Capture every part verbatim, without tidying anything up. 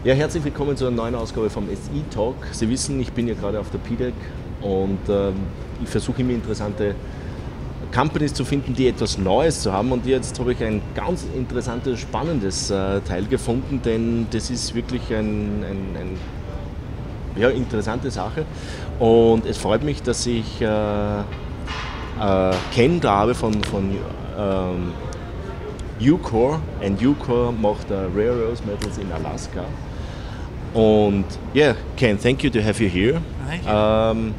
Ja, herzlich willkommen zu einer neuen Ausgabe vom S I Talk. Sie wissen, ich bin ja gerade auf der P D E C und ähm, ich versuche immer interessante Companies zu finden, die etwas Neues zu haben. Und jetzt habe ich ein ganz interessantes, spannendes äh, Teil gefunden, denn das ist wirklich ein, ein, ein ja, interessante Sache. Und es freut mich, dass ich äh, äh, Ken da habe von, von ähm, Ucore. Und Ucore macht uh, Rare Earth Metals in Alaska. And yeah, Ken, thank you to have you here. Thank you. Um,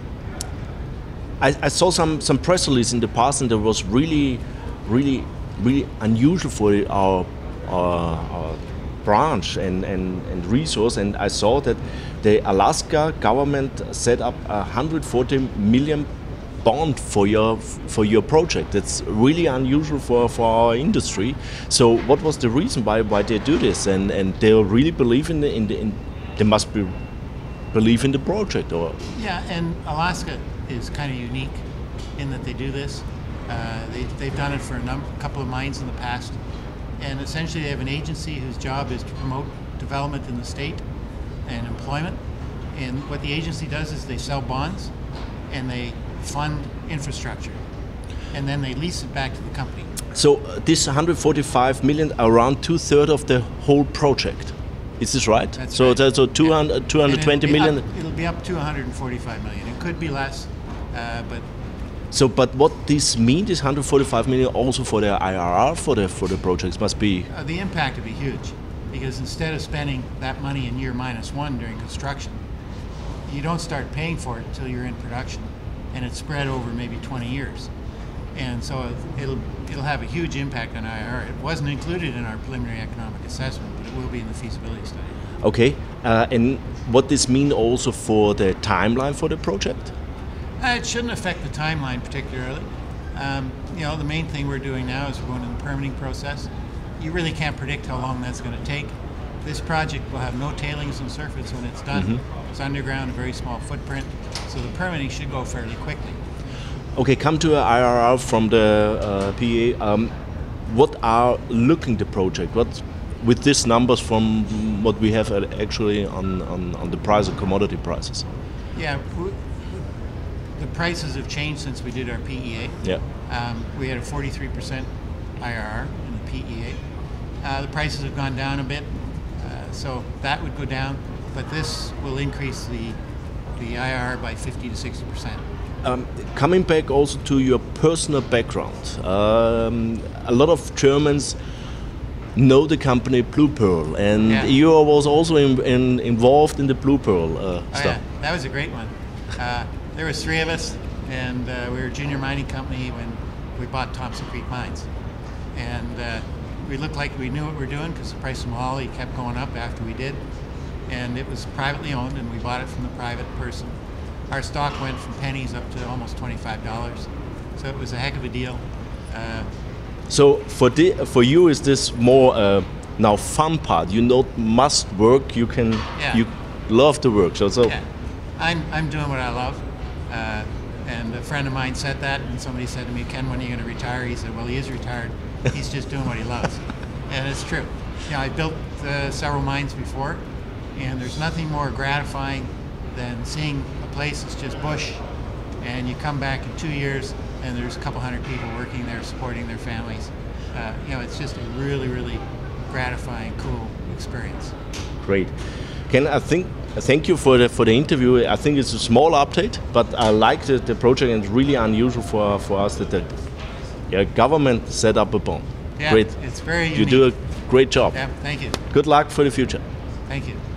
I, I saw some, some press release in the past, and there was really, really, really unusual for our, our, our branch and, and, and resource. And I saw that the Alaska government set up a one hundred forty million bond for your for your project. That's really unusual for, for our industry. So what was the reason why, why they do this? And and they really believe in the in the in, they must be believe in the project, or Yeah, and Alaska is kind of unique in that they do this. Uh, they, they've done it for a number, couple of mines in the past, and essentially they have an agency whose job is to promote development in the state and employment. And what the agency does is they sell bonds and they fund infrastructure, and then they lease it back to the company. So uh, this one hundred forty-five million, around two thirds of the whole project. Is this right? That's so right. that's so two hundred, Yeah. two hundred twenty And it'll be million. up- it'll be up to one hundred forty-five million. It could be less, uh, but So, but what this means is one hundred forty-five million also for the I R R for the for the projects must be. uh, the impact would be huge, because instead of spending that money in year minus one during construction, you don't start paying for it until you're in production, and it's spread over maybe twenty years. And so it'll it'll have a huge impact on I R R. It wasn't included in our preliminary economic assessment, but it will be in the feasibility study. Okay, uh, and what this mean also for the timeline for the project? Uh, it shouldn't affect the timeline particularly. Um, you know, the main thing we're doing now is we're going to the permitting process. You really can't predict how long that's going to take. This project will have no tailings on surface when it's done. Mm-hmm. It's underground, a very small footprint, so the permitting should go fairly quickly. Okay, come to I R R from the uh, P A. Um, what are looking the project? What with these numbers from what we have uh, actually on, on, on the price of commodity prices? Yeah, w- the prices have changed since we did our P E A. Yeah. Um, we had a forty-three percent I R R in the P E A. Uh, the prices have gone down a bit, uh, so that would go down, but this will increase the the I R R by fifty to sixty percent. Um, coming back also to your personal background, um, a lot of Germans know the company Blue Pearl, and Yeah. you was also in, in, involved in the Blue Pearl uh, Oh, stuff. yeah, that was a great one. Uh, there was three of us, and uh, we were a junior mining company when we bought Thompson Creek Mines. And uh, we looked like we knew what we were doing because the price of moly kept going up after we did. And it was privately owned, and we bought it from the private person. Our stock went from pennies up to almost twenty-five dollars. So it was a heck of a deal. Uh, So for the, for you, is this more uh, now fun part? You not must work. You can Yeah. you love to work. So so yeah, I'm, I'm doing what I love. Uh, and a friend of mine said that, and somebody said to me, Ken, when are you going to retire? He said, well, he is retired. He's just doing what he loves. And it's true. You know, I built uh, several mines before, and there's nothing more gratifying than seeing a place that's just bush, and you come back in two years, and there's a couple hundred people working there supporting their families. Uh, you know, it's just a really, really gratifying, cool experience. great. Ken, I think thank you for the for the interview. I think it's a small update, but I like the, the project, and it's really unusual for for us that the yeah, government set up a bond. Yeah, Great. it's very You unique. do a great job. Yeah, thank you. Good luck for the future. Thank you.